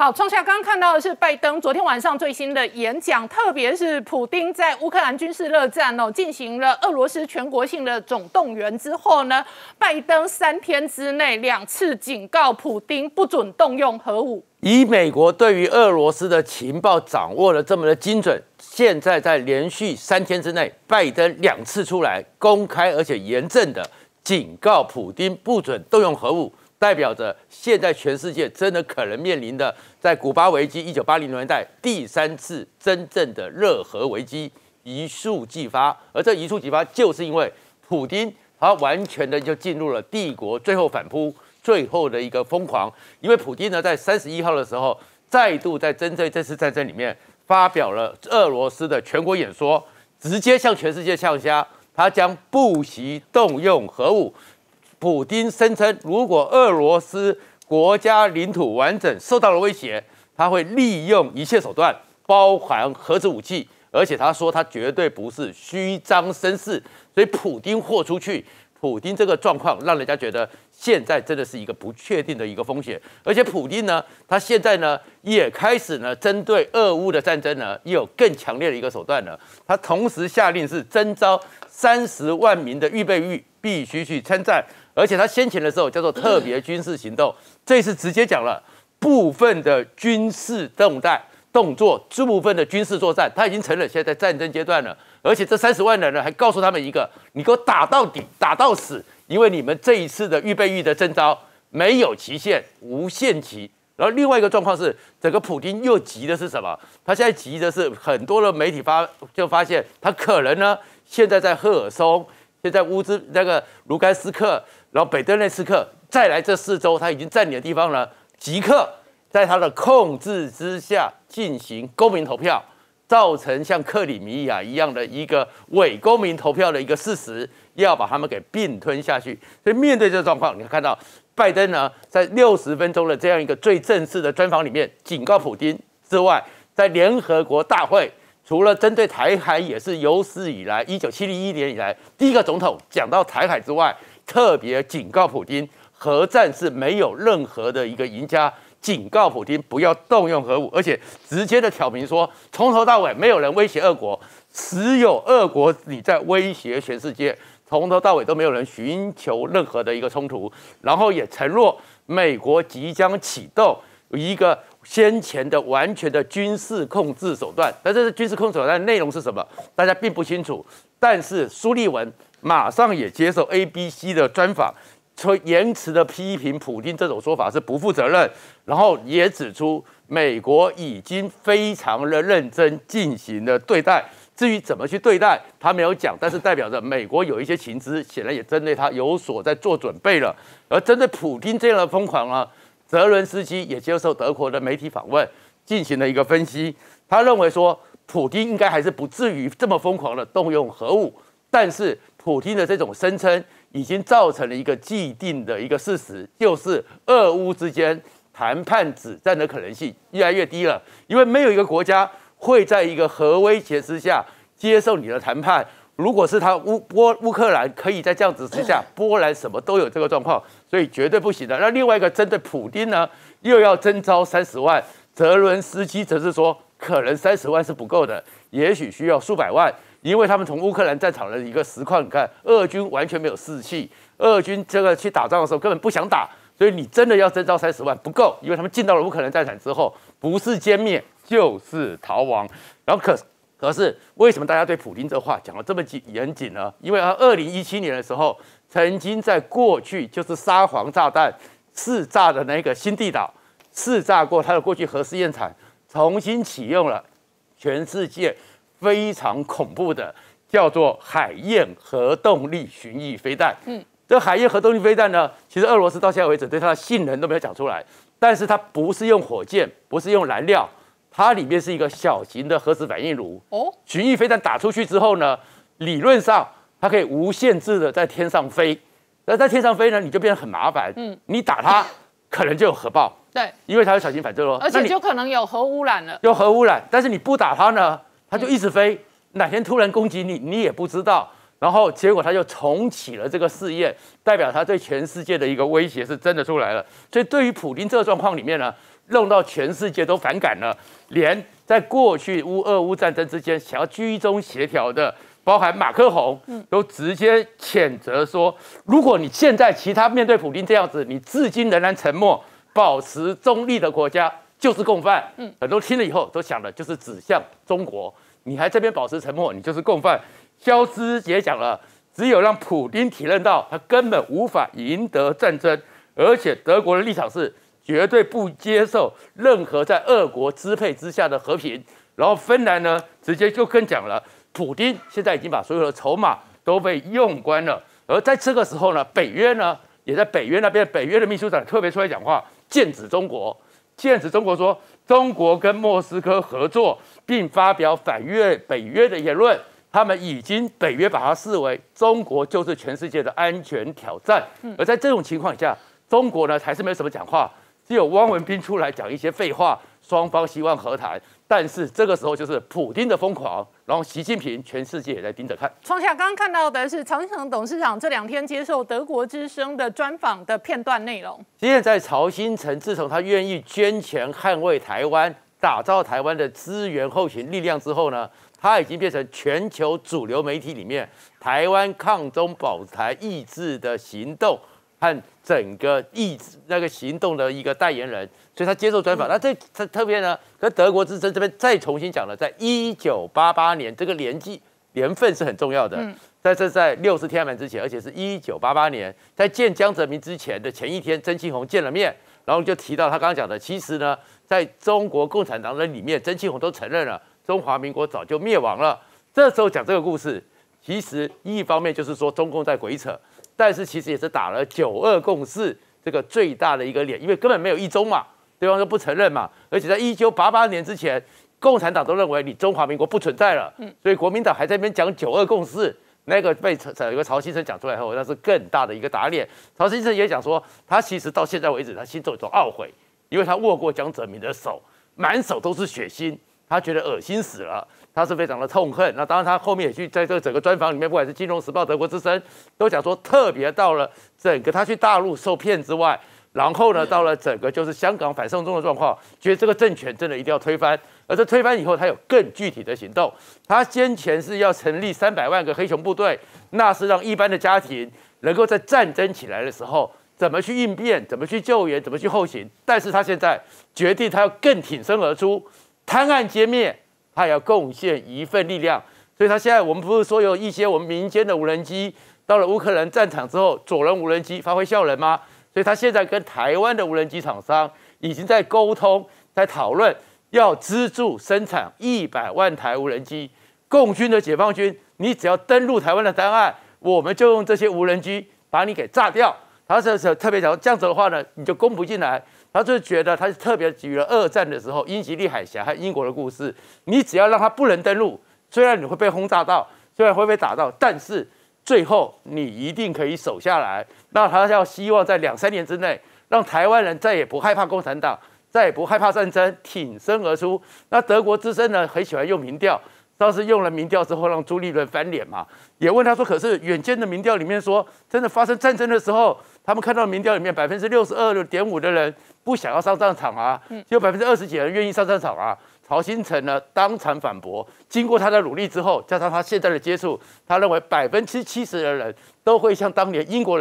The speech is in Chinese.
好，创下刚刚看到的是拜登昨天晚上最新的演讲，特别是普丁在乌克兰军事热战进行了俄罗斯全国性的总动员之后呢，拜登3天之内2次警告普丁不准动用核武。 以美国对于俄罗斯的情报掌握的这么的精准，现在在连续3天之内，拜登2次出来公开而且严正的警告普丁不准动用核武。代表着现在全世界真的可能面临的，在古巴危机1980年代第3次真正的热核危机一触即发，而这一触即发，就是因为普丁他完全的就进入了帝国最后反扑最后的一个疯狂，因为普丁呢在31号的时候再度在针对这次战争里面发表了俄罗斯的全国演说，直接向全世界呛瞎，他将不惜动用核武。普丁声称，如果俄罗斯国家领土完整受到了威胁，他会利用一切手段，包含核子武器，而且他说他绝对不是虚张声势。所以普丁豁出去，普丁这个状况让人家觉得现在真的是一个不确定的一个风险。而且普丁呢，他现在呢也开始呢针对俄乌的战争呢，也有更强烈的一个手段呢。他同时下令是征召30万名的预备役必须去参战。而且他先前的时候叫做特别军事行动，这次直接讲了部分的军事动作，部分的军事作战，他已经承认现在在战争阶段了。而且这30万人呢，还告诉他们一个：你给我打到底，打到死，因为你们这一次的预备役的征召没有期限，无限期。然后另外一个状况是，整个普丁又急的是什么？他现在急的是很多的媒体发现，他可能呢现在在赫尔松，现在那个卢甘斯克。然后北顿内茨克再来这4州，他已经占领的地方呢，即刻在他的控制之下进行公民投票，造成像克里米亚一样的一个伪公民投票的一个事实，要把他们给并吞下去。所以面对这个状况，你看到拜登呢，在60分钟的这样一个最正式的专访里面，警告普丁之外，在联合国大会，除了针对台海也是有史以来1971年以来第一个总统讲到台海之外，特别警告普丁，核战是没有任何的一个赢家，警告普丁不要动用核武，而且直接的挑明说，从头到尾没有人威胁俄国，只有俄国你在威胁全世界，从头到尾都没有人寻求任何的一个冲突，然后也承诺美国即将启动一个先前的完全的军事控制手段，但这是军事控制手段的内容是什么，大家并不清楚。但是苏利文马上也接受 ABC 的专访，严词的批评普丁这种说法是不负责任，然后也指出美国已经非常的认真进行了对待。至于怎么去对待，他没有讲，但是代表着美国有一些情资，显然也针对他有所在做准备了。而针对普丁这样的疯狂呢，泽伦斯基也接受德国的媒体访问，进行了一个分析。他认为说，普丁应该还是不至于这么疯狂的动用核武，但是普丁的这种声称已经造成了一个既定的一个事实，就是俄乌之间谈判止战的可能性越来越低了，因为没有一个国家会在一个核威胁之下接受你的谈判。如果是乌克兰可以在这样子之下，波兰什么都有这个状况，所以绝对不行的。那另外一个针对普丁呢，又要征召30万，泽伦斯基则是说，可能30万是不够的，也许需要数百万，因为他们从乌克兰战场的一个实况，你看，俄军完全没有士气，俄军这个去打仗的时候根本不想打，所以你真的要征召30万不够，因为他们进到了乌克兰战场之后，不是歼灭就是逃亡。然后可是为什么大家对普丁这话讲得这么严谨呢？因为他2017年的时候，曾经在过去就是沙皇炸弹试炸的那个新地岛试炸过他的过去核试验场，重新启用了全世界非常恐怖的叫做海燕核动力巡弋飞弹。这海燕核动力飞弹呢，其实俄罗斯到现在为止对它的性能都没有讲出来，但是它不是用火箭，不是用燃料，它里面是一个小型的核子反应炉。巡弋飞弹打出去之后呢，理论上它可以无限制的在天上飞。那在天上飞呢，你就变得很麻烦。你打它可能就有核爆。对，因为它有小型反射咯， 而且就可能有核污染了。 有核污染，但是你不打它呢，它就一直飞，哪天突然攻击你，你也不知道。然后结果它就重启了这个试验，代表它对全世界的一个威胁是真的出来了。所以对于普丁这个状况里面呢， 弄到全世界都反感了，连在过去俄乌战争之间想要居中协调的，包含马克宏，都直接谴责说，如果你现在其他面对普丁这样子，你至今仍然沉默、保持中立的国家，就是共犯。很多听了以后都想的就是指向中国，你还这边保持沉默，你就是共犯。肖兹也讲了，只有让普丁体认到他根本无法赢得战争，而且德国的立场是绝对不接受任何在俄国支配之下的和平。然后芬兰呢，直接就跟讲了，普丁现在已经把所有的筹码都被用光了。而在这个时候呢，北约呢也在北约那边，北约的秘书长特别出来讲话，剑指中国，剑指中国说，中国跟莫斯科合作，并发表反北约的言论。他们已经北约把它视为中国就是全世界的安全挑战。而在这种情况下，中国呢还是没什么讲话，只有汪文斌出来讲一些废话，双方希望和谈。但是这个时候就是普丁的疯狂，然后习近平全世界也在盯着看。 创下刚刚看到的是曹新成董事长这2天接受德国之声的专访的片段内容。 现在曹新成自从他愿意捐钱捍卫台湾，打造台湾的资源后勤力量之后呢，他已经变成全球主流媒体里面台湾抗中保台意志的行动和整个意志那个行动的一个代言人，所以他接受专访。那这特别呢，跟德国之声这边再重新讲了，在1988年这个年份是很重要的。在60天安门之前，而且是1988年，在见江泽民之前的前一天，曾庆红见了面，然后就提到他刚刚讲的，其实呢，在中国共产党人里面，曾庆红都承认了。中华民国早就灭亡了。这时候讲这个故事，其实一方面就是说中共在鬼扯，但是其实也是打了9·2共识这个最大的一个脸，因为根本没有一中嘛，对方就不承认嘛。而且在1988年之前，共产党都认为你中华民国不存在了，所以国民党还在那边讲9·2共识，那个被有个曹新成讲出来后，那是更大的一个打脸。曹新成也讲说，他其实到现在为止，他心中有种懊悔，因为他握过江泽民的手，满手都是血腥。他觉得恶心死了，他是非常的痛恨。那当然，他后面也去在这个整个专访里面，不管是《金融时报》、德国之声，都讲说，特别到了整个他去大陆受骗之外，然后呢，到了整个就是香港反送中的状况，觉得这个政权真的一定要推翻。而这推翻以后，他有更具体的行动。他先前是要成立300万个黑熊部队，那是让一般的家庭能够在战争起来的时候，怎么去应变，怎么去救援，怎么去后勤。但是他现在决定，他要更挺身而出。摊案歼灭，他也要贡献一份力量，所以他现在我们不是说有一些我们民间的无人机到了乌克兰战场之后，左轮无人机发挥效能吗？所以他现在跟台湾的无人机厂商已经在沟通，在讨论要资助生产100万台无人机。共军的解放军，你只要登陆台湾的单岸，我们就用这些无人机把你给炸掉。他是特别讲这样子的话呢，你就攻不进来。他就觉得他是特别举了2战的时候英吉利海峡和英国的故事，你只要让他不能登陆，虽然你会被轰炸到，虽然会被打到，但是最后你一定可以守下来。那他要希望在2-3年之内，让台湾人再也不害怕共产党，再也不害怕战争，挺身而出。那德国之声呢，很喜欢用民调。当时用了民调之后，让朱立伦翻脸嘛，也问他说：“可是远见的民调里面说，真的发生战争的时候，他们看到民调里面62.5%的人不想要上战场啊，只有20%几的人愿意上战场啊。”曹新成呢当场反驳，经过他的努力之后，加上他现在的接触，他认为70%的人都会像当年英国人。